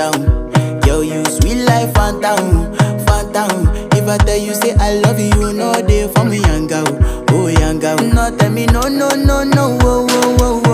phantom. Girl, you sweet life, phantom, phantom. If I tell you say I love you, you know they for me, young girl, oh young girl. No tell me no, no, no, no, oh, oh, oh.